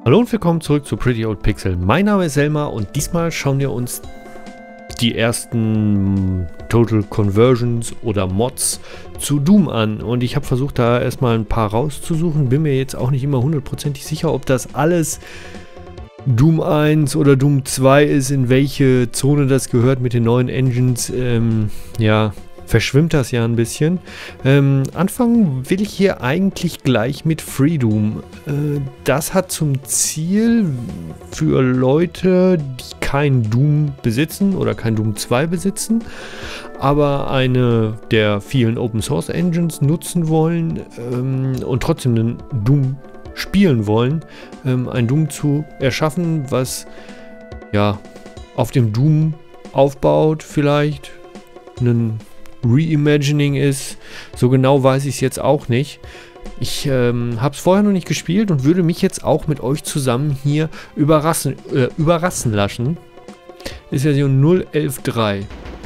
Hallo und willkommen zurück zu Pretty Old Pixel. Mein Name ist Selma und diesmal schauen wir uns die ersten Total Conversions oder Mods zu Doom an. Und ich habe versucht, da erstmal ein paar rauszusuchen. Bin mir jetzt auch nicht immer hundertprozentig sicher, ob das alles Doom 1 oder Doom 2 ist, in welche Zone das gehört mit den neuen Engines. Ja, verschwimmt das ja ein bisschen. Anfangen will ich hier eigentlich gleich mit Freedoom. Das hat zum Ziel für Leute, die kein Doom besitzen oder kein Doom 2 besitzen, aber eine der vielen Open Source Engines nutzen wollen und trotzdem einen Doom spielen wollen, ein Doom zu erschaffen, was ja auf dem Doom aufbaut, vielleicht einen Reimagining ist. So genau weiß ich es jetzt auch nicht. Ich habe es vorher noch nicht gespielt und würde mich jetzt auch mit euch zusammen hier überraschen lassen. Ist Version 0.11.3.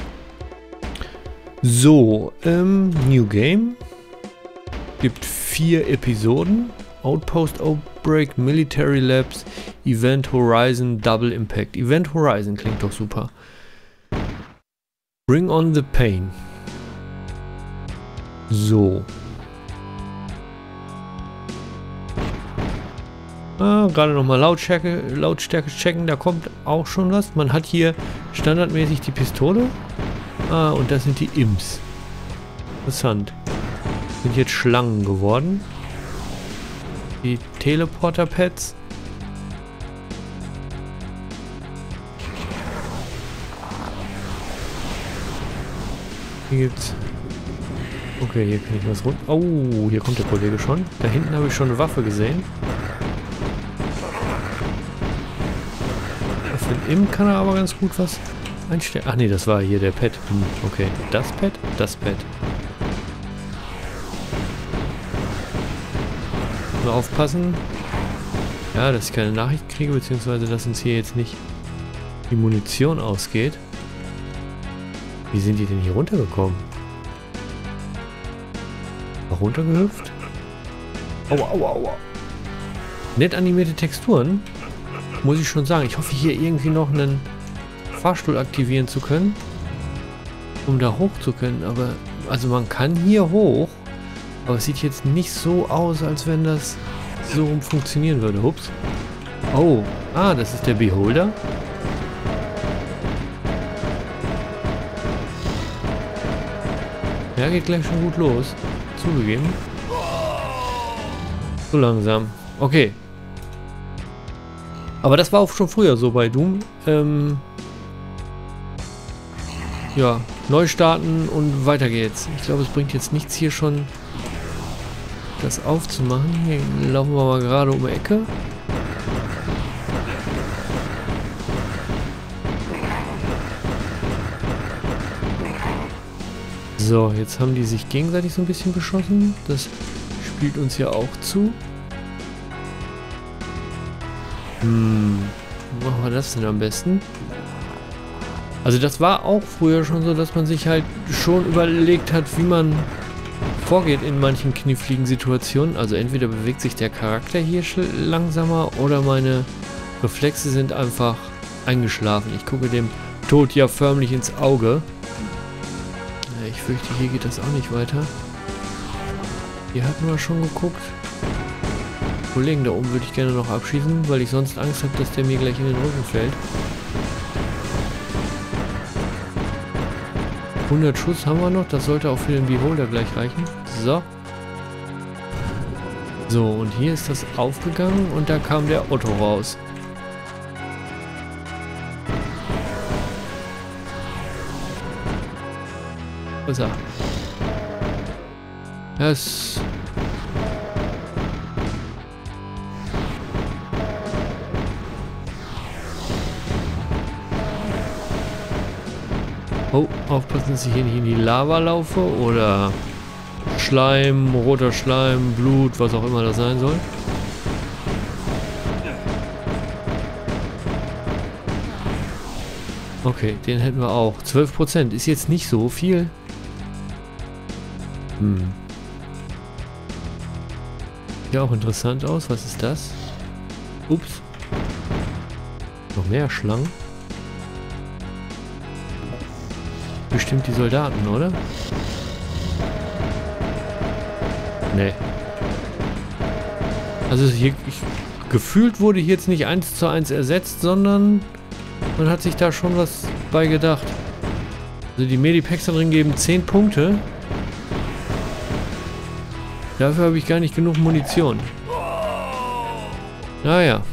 So, New Game. Gibt 4 Episoden. Outpost Outbreak, Military Labs, Event Horizon, Double Impact. Event Horizon klingt doch super. Bring on the Pain. So. Gerade nochmal Lautstärke checken, da kommt auch schon was. Man hat hier standardmäßig die Pistole. Und das sind die Imps. Interessant. Sind jetzt Schlangen geworden. Die Teleporter-Pads. Hier gibt's... Okay, hier kann ich was runter... Oh, hier kommt der Kollege schon. Da hinten habe ich schon eine Waffe gesehen. Für den Imp kann er aber ganz gut was einstellen. Ach nee, das war hier der Pad. Okay, das Pad, das Pad. Nur aufpassen. Ja, dass ich keine Nachricht kriege, beziehungsweise dass uns hier jetzt nicht die Munition ausgeht. Wie sind die denn hier runtergekommen? Runtergehüpft? Aua, aua, aua. Nett animierte Texturen. Muss ich schon sagen. Ich hoffe hier irgendwie noch einen Fahrstuhl aktivieren zu können. Um da hoch zu können. Aber, also man kann hier hoch. Aber es sieht jetzt nicht so aus, als wenn das so rum funktionieren würde. Ups. Oh. Ah, das ist der Beholder. Ja, geht gleich schon gut los. Zugegeben. So langsam. Okay. Aber das war auch schon früher so bei Doom. Ja, neu starten und weiter geht's. Ich glaube, es bringt jetzt nichts hier schon das aufzumachen. Hier laufen wir mal gerade um die Ecke. So, jetzt haben die sich gegenseitig so ein bisschen beschossen. Das spielt uns ja auch zu. Wie machen wir das denn am besten? Also das war auch früher schon so, dass man sich halt schon überlegt hat, wie man vorgeht in manchen kniffligen Situationen. Also entweder bewegt sich der Charakter hier langsamer oder meine Reflexe sind einfach eingeschlafen. Ich gucke dem Tod ja förmlich ins Auge. Ich fürchte, hier geht das auch nicht weiter. Hier hatten wir schon geguckt. Den Kollegen da oben würde ich gerne noch abschießen, weil ich sonst Angst habe, dass der mir gleich in den Rücken fällt. 100 Schuss haben wir noch, das sollte auch für den Beholder gleich reichen. So. So, und hier ist das aufgegangen und da kam der Otto raus. Was ist er? Das... Oh, aufpassen, dass ich hier nicht in die Lava laufe oder Schleim, roter Schleim, Blut, was auch immer das sein soll. Okay, den hätten wir auch. 12% ist jetzt nicht so viel. Sieht auch interessant aus. Was ist das? Ups. Noch mehr Schlangen. Bestimmt die Soldaten, oder? Nee. Also hier, gefühlt wurde hier jetzt nicht 1:1 ersetzt, sondern man hat sich da schon was bei gedacht. Also die Medipacks da drin geben 10 Punkte. Dafür habe ich gar nicht genug Munition. Naja.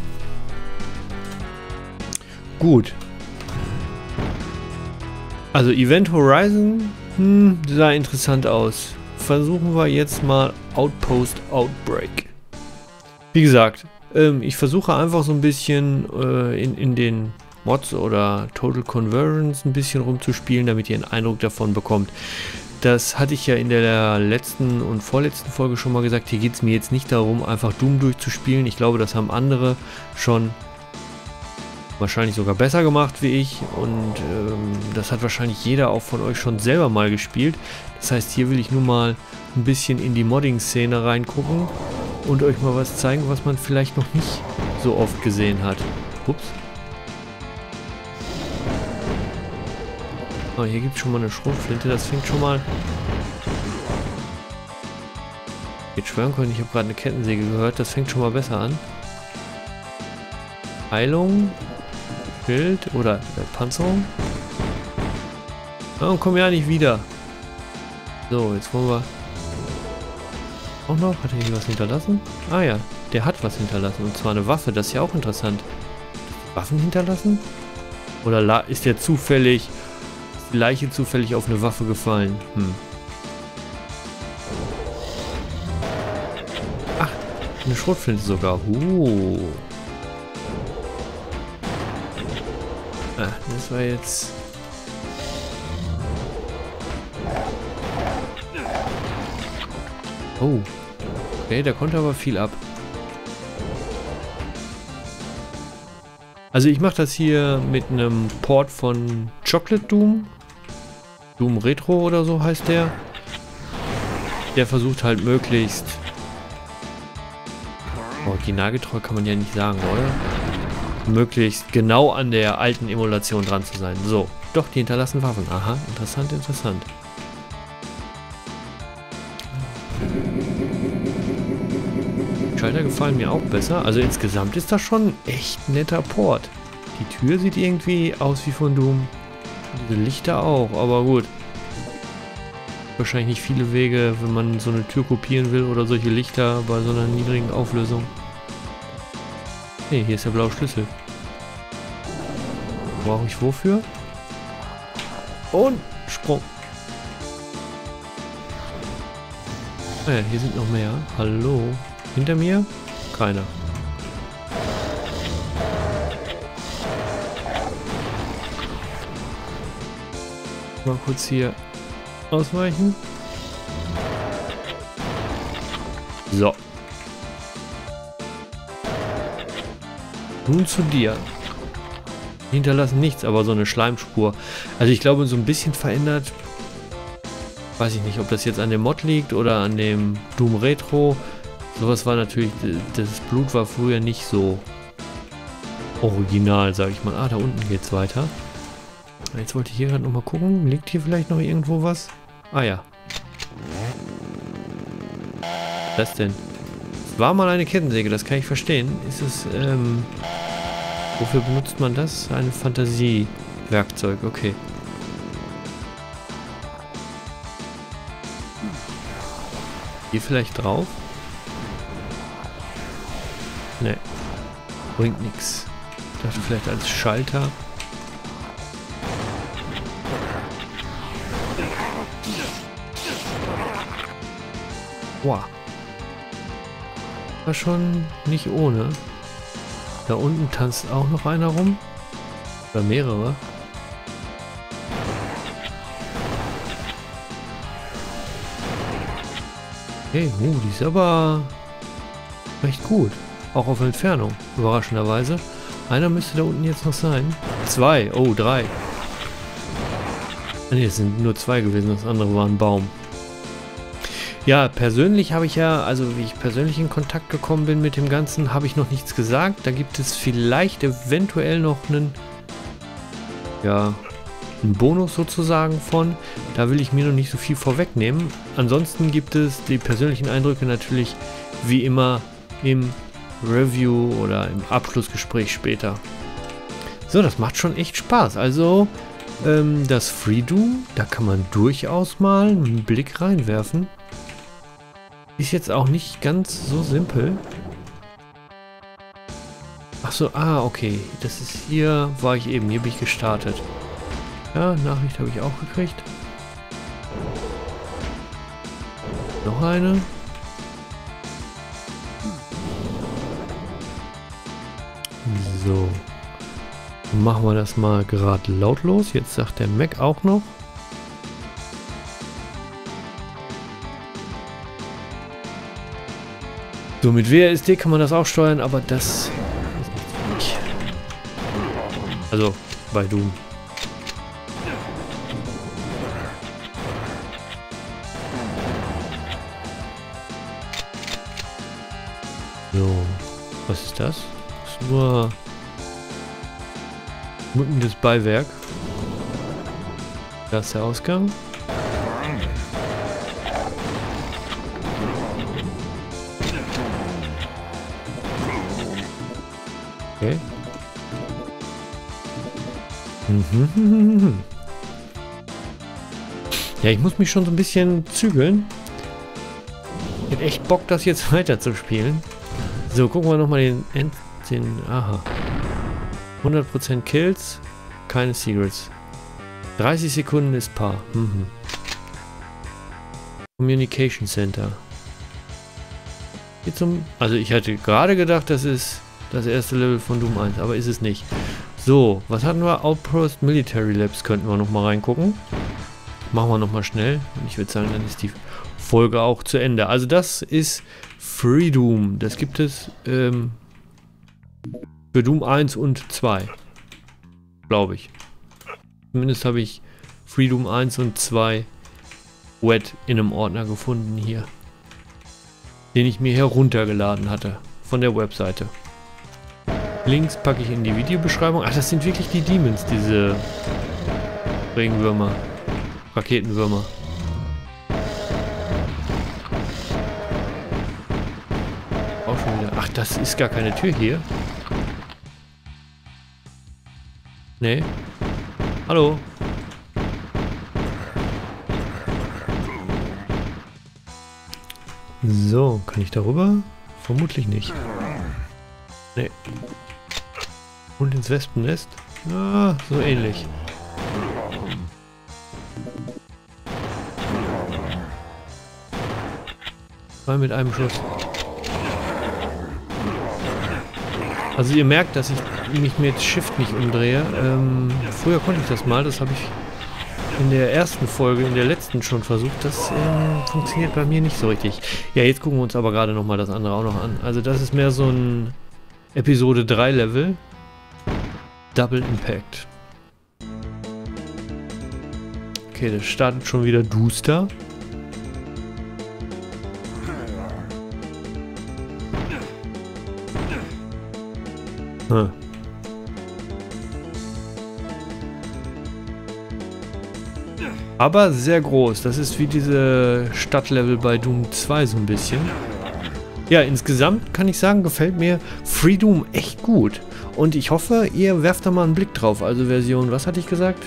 Gut. Also Event Horizon sah interessant aus. Versuchen wir jetzt mal Outpost Outbreak. Wie gesagt, ich versuche einfach so ein bisschen in den Mods oder Total Conversions ein bisschen rumzuspielen, damit ihr einen Eindruck davon bekommt. Das hatte ich ja in der letzten und vorletzten Folge schon mal gesagt. Hier geht es mir jetzt nicht darum, einfach Doom durchzuspielen. Ich glaube, das haben andere schon wahrscheinlich sogar besser gemacht wie ich. Und das hat wahrscheinlich jeder auch von euch schon selber mal gespielt. Das heißt, hier will ich nur mal ein bisschen in die Modding-Szene reingucken und euch mal was zeigen, was man vielleicht noch nicht so oft gesehen hat. Ups. Oh, hier gibt es schon mal eine Schrotflinte, das fängt schon mal... Ich hätte schwören können, ich habe gerade eine Kettensäge gehört, das fängt schon mal besser an. Heilung, Schild oder Panzerung. Oh, komm ja nicht wieder. So, jetzt wollen wir... Auch noch? Hat er hier was hinterlassen? Ah ja, der hat was hinterlassen, und zwar eine Waffe, das ist ja auch interessant. Waffen hinterlassen? Oder ist der zufällig... die Leiche zufällig auf eine Waffe gefallen. Ach, eine Schrotflinte sogar. Ah, das war jetzt... Oh. Okay, der konnte aber viel ab. Also ich mache das hier mit einem Port von Chocolate Doom. Doom Retro oder so heißt der. Der versucht halt möglichst... Originalgetreu kann man ja nicht sagen, oder? Möglichst genau an der alten Emulation dran zu sein. So, doch, die hinterlassen Waffen. Aha, interessant, interessant. Schalter gefallen mir auch besser. Also insgesamt ist das schon echt netter Port. Die Tür sieht irgendwie aus wie von Doom. Diese Lichter auch, aber gut. Wahrscheinlich nicht viele Wege, wenn man so eine Tür kopieren will oder solche Lichter bei so einer niedrigen Auflösung. Hey, hier ist der blaue Schlüssel. Brauche ich wofür? Und Sprung. Ah ja, hier sind noch mehr. Hallo. Hinter mir? Keiner. Mal kurz hier ausweichen. So. Nun zu dir. Hinterlassen nichts, aber so eine Schleimspur. Also ich glaube, so ein bisschen verändert. Weiß ich nicht, ob das jetzt an dem Mod liegt oder an dem Doom Retro. Sowas war natürlich, das Blut war früher nicht so original, sage ich mal. Ah, da unten geht's weiter. Jetzt wollte ich hier gerade nochmal gucken. Liegt hier vielleicht noch irgendwo was? Ah ja. Was denn? Es war mal eine Kettensäge, das kann ich verstehen. Ist es, wofür benutzt man das? Ein Fantasiewerkzeug, okay. Hier vielleicht drauf? Ne. Bringt nichts. Ich dachte vielleicht als Schalter. Wow. War schon nicht ohne. Da unten tanzt auch noch einer rum. Oder mehrere. Hey, die ist aber recht gut. Auch auf Entfernung, überraschenderweise. Einer müsste da unten jetzt noch sein. 2, oh 3. Ne, es sind nur 2 gewesen, das andere war ein Baum. Ja, persönlich habe ich ja, also wie ich persönlich in Kontakt gekommen bin mit dem Ganzen, habe ich noch nichts gesagt. Da gibt es vielleicht eventuell noch einen, ja, einen Bonus sozusagen von. Da will ich mir noch nicht so viel vorwegnehmen. Ansonsten gibt es die persönlichen Eindrücke natürlich wie immer im Review oder im Abschlussgespräch später. So, das macht schon echt Spaß. Also, das Freedoom, da kann man durchaus mal einen Blick reinwerfen. Ist jetzt auch nicht ganz so simpel. Achso, okay. Das ist hier, war ich eben, hier bin ich gestartet. Ja, Nachricht habe ich auch gekriegt. Noch eine. So. Machen wir das mal gerade lautlos. Jetzt sagt der Mac auch noch. So, mit WASD kann man das auch steuern, aber das ist nichts für mich. Also, bei Doom. So, was ist das? Das ist nur schmückendes Beiwerk. Da ist der Ausgang. Okay. Ja, ich muss mich schon so ein bisschen zügeln. Ich hätte echt Bock, das jetzt weiter zu spielen. So, gucken wir nochmal aha. 100% Kills, keine Secrets. 30 Sekunden ist Paar. Communication Center. Hier also ich hatte gerade gedacht, das ist das erste Level von Doom 1, aber ist es nicht. So, was hatten wir? Outpost Military Labs könnten wir nochmal reingucken. Machen wir nochmal schnell. Und ich würde sagen, dann ist die Folge auch zu Ende. Also das ist Freedoom. Das gibt es für Doom 1 und 2. Glaube ich. Zumindest habe ich Freedoom 1 und 2 wet in einem Ordner gefunden hier. Den ich mir heruntergeladen hatte. Von der Webseite. Links packe ich in die Videobeschreibung. Ach, das sind wirklich die Demons, diese Regenwürmer. Raketenwürmer. Auch schon wieder. Ach, das ist gar keine Tür hier. Nee. Hallo. So, kann ich darüber? Vermutlich nicht. Nee. Und ins Wespennest? Ah, so ähnlich. Mal mit einem Schuss. Also ihr merkt, dass ich mich mit Shift nicht umdrehe. Früher konnte ich das mal, das habe ich in der ersten Folge, in der letzten schon versucht. Das funktioniert bei mir nicht so richtig. Ja, jetzt gucken wir uns aber gerade nochmal das andere auch noch an. Also das ist mehr so ein Episode 3 Level. Double Impact. Okay, das startet schon wieder duster. Aber sehr groß. Das ist wie diese Stadtlevel bei Doom 2 so ein bisschen. Ja, insgesamt kann ich sagen, gefällt mir Freedoom echt gut. Und ich hoffe, ihr werft da mal einen Blick drauf. Also Version, was hatte ich gesagt?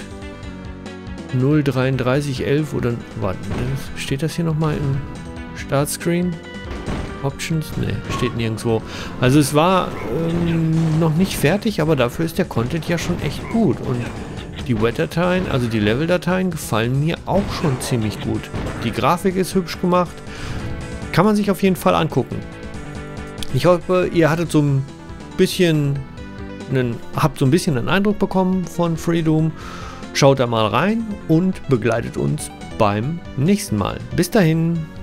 0.33.11 oder... Warte, steht das hier nochmal im Startscreen? Options? Ne, steht nirgendwo. Also es war noch nicht fertig, aber dafür ist der Content ja schon echt gut. Und die WET-Dateien, also die Level-Dateien, gefallen mir auch schon ziemlich gut. Die Grafik ist hübsch gemacht. Kann man sich auf jeden Fall angucken. Ich hoffe, ihr hattet so ein bisschen einen Eindruck bekommen von Freedoom. Schaut da mal rein und begleitet uns beim nächsten Mal. Bis dahin.